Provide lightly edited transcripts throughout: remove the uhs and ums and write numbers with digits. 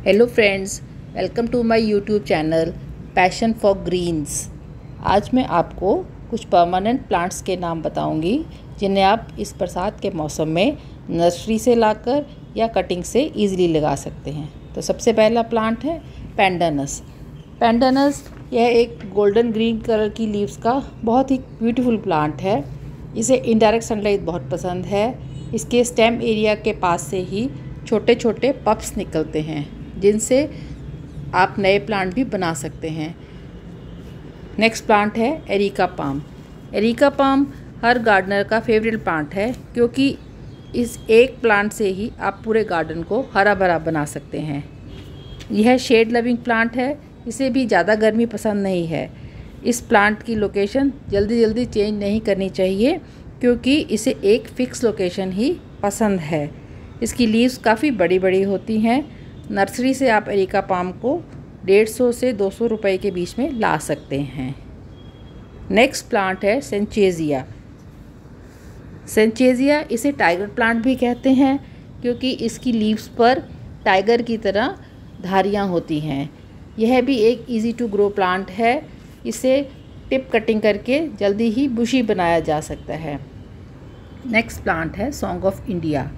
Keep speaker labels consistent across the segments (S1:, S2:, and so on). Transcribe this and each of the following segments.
S1: Hello friends, welcome to my YouTube channel passion for greens. आज मैं आपको कुछ परमानेंट प्लांट्स के नाम बताऊंगी जिन्हें आप इस बरसात के मौसम में नर्सरी से लाकर या कटिंग से इजीली लगा सकते हैं। तो सबसे पहला प्लांट है पेंडानस। पेंडानस यह एक गोल्डन ग्रीन कलर की लीव्स का बहुत ही ब्यूटीफुल प्लांट है। इसे इनडायरेक्ट सनलाइट बहुत पसंद है। इसके स्टेम एरिया के पास से ही छोटे छोटे पप्स निकलते हैं जिनसे आप नए प्लांट भी बना सकते हैं। नेक्स्ट प्लांट है एरिका पाम। एरिका पाम हर गार्डनर का फेवरेट प्लांट है क्योंकि इस एक प्लांट से ही आप पूरे गार्डन को हरा भरा बना सकते हैं। यह शेड लविंग प्लांट है, इसे भी ज़्यादा गर्मी पसंद नहीं है। इस प्लांट की लोकेशन जल्दी जल्दी चेंज नहीं करनी चाहिए क्योंकि इसे एक फ़िक्स लोकेशन ही पसंद है। इसकी लीव्स काफ़ी बड़ी बड़ी होती हैं। नर्सरी से आप एरिका पाम को 150 से 200 रुपए के बीच में ला सकते हैं। नेक्स्ट प्लांट है सेंचेजिया। सेंचेजिया इसे टाइगर प्लांट भी कहते हैं क्योंकि इसकी लीव्स पर टाइगर की तरह धारियाँ होती हैं। यह भी एक इजी टू ग्रो प्लांट है। इसे टिप कटिंग करके जल्दी ही बुशी बनाया जा सकता है। नेक्स्ट प्लांट है सॉन्ग ऑफ इंडिया।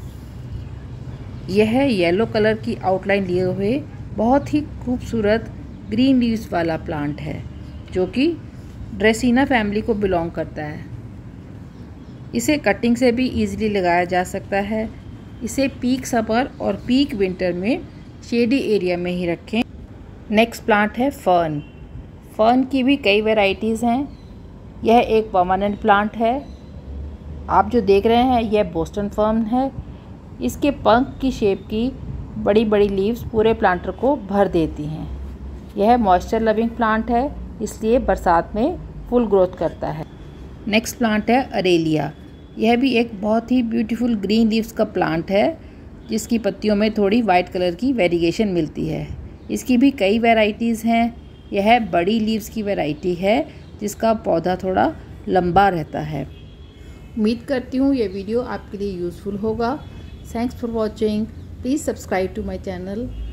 S1: यह येलो कलर की आउटलाइन लिए हुए बहुत ही खूबसूरत ग्रीन लीव्स वाला प्लांट है जो कि ड्रेसिना फैमिली को बिलोंग करता है। इसे कटिंग से भी इजीली लगाया जा सकता है। इसे पीक समर और पीक विंटर में शेडी एरिया में ही रखें। नेक्स्ट प्लांट है फर्न। फर्न की भी कई वैरायटीज़ हैं। यह एक परमानेंट प्लांट है। आप जो देख रहे हैं यह बोस्टन फर्न है। इसके पंख की शेप की बड़ी बड़ी लीव्स पूरे प्लांटर को भर देती हैं। यह मॉइस्चर लविंग प्लांट है, इसलिए बरसात में फुल ग्रोथ करता है। नेक्स्ट प्लांट है अरेलिया। यह भी एक बहुत ही ब्यूटीफुल ग्रीन लीव्स का प्लांट है जिसकी पत्तियों में थोड़ी वाइट कलर की वेरिएशन मिलती है। इसकी भी कई वैरायटीज़ हैं। यह बड़ी लीव्स की वैरायटी है जिसका पौधा थोड़ा लंबा रहता है। उम्मीद करती हूँ ये वीडियो आपके लिए यूज़फुल होगा। Thanks for watching. Please subscribe to my channel.